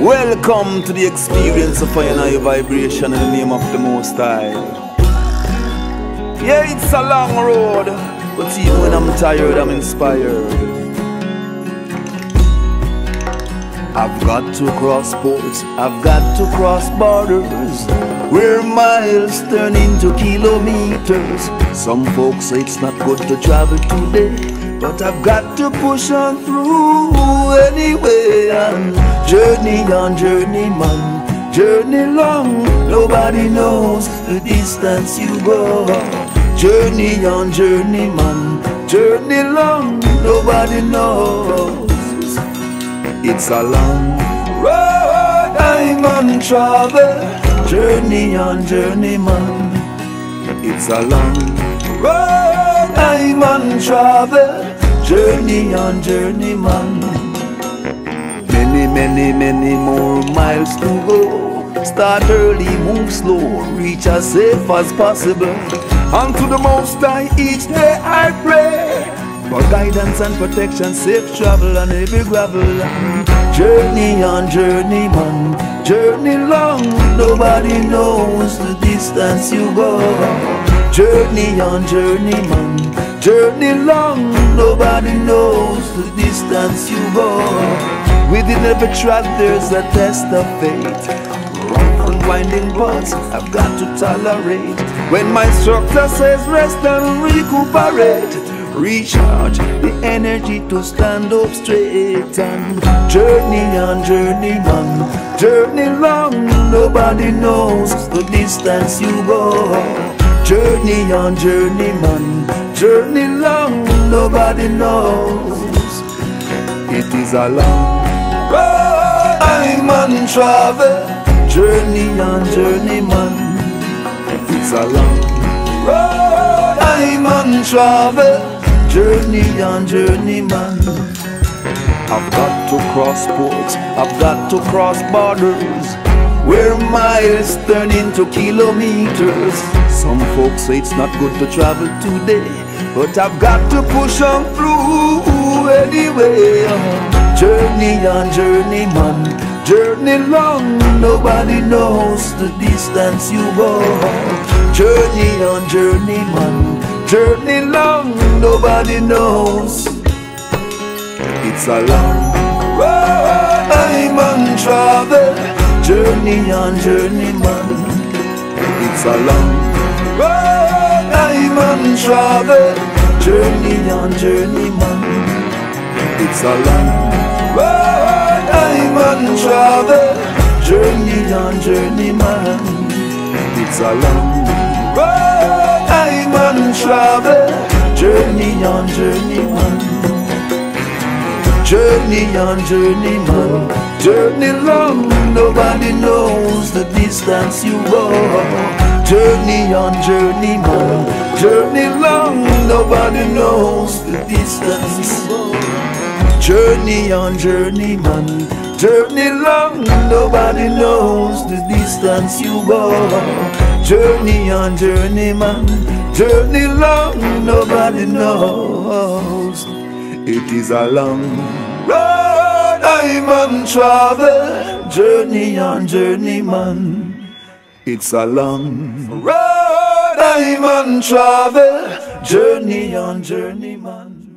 Welcome to the experience of fire and high vibration in the name of the Most High. Yeah, it's a long road, but even when I'm tired, I'm inspired. I've got to cross ports, I've got to cross borders, where miles turn into kilometers. Some folks say it's not good to travel today, but I've got to push on through anyway. And journey on journey, man, journey long. Nobody knows the distance you go. Journey on journey, man, journey long. Nobody knows. It's a long road I'm on travel. Journey on journey, man. It's a long road I'm on travel. Journey on journey, man. Many more miles to go. Start early, move slow, reach as safe as possible. And to the Most High each day I pray for guidance and protection, safe travel on every gravel. Journey on journey, man, journey long. Nobody knows the distance you go. Journey on journey, man, journey long. Nobody knows the distance you go. Within every track there's a test of fate. Rough and winding paths I've got to tolerate. When my instructor says rest and recuperate, recharge the energy to stand up straight. And journey on journey, man, journey long. Nobody knows the distance you go. Journey on journey, man, journey long. Nobody knows. It is a long road I'm on travel. Journey on journey, man. It's a long road I'm on travel. Journey on journey, man. I've got to cross ports, I've got to cross borders, where miles turn into kilometers. Some folks say it's not good to travel today, but I've got to push on through anyway. Journey on journey, man, journey long. Nobody knows the distance you go. Journey on journey, man, journey long. Nobody knows. It's a long road I'm on travel. Journey on journey, man. It's a long road I'm on travel. Journey on journey, man. It's a long road I'm on travel. Journey on journey, man. It's a long road I'm on travel. Journey on journey, man. Journey on journey, man, journey long. Nobody knows the distance you go. Journey on journey, man, journey long. Nobody knows the distance you go. Journey on journey, man, journey long. Nobody knows the distance you go. Journey on journey, man, journey long. Nobody knows. It is a long road I'm on travel. Journey on journey, man. It's a long road I'm on travel. Journey on journey, man.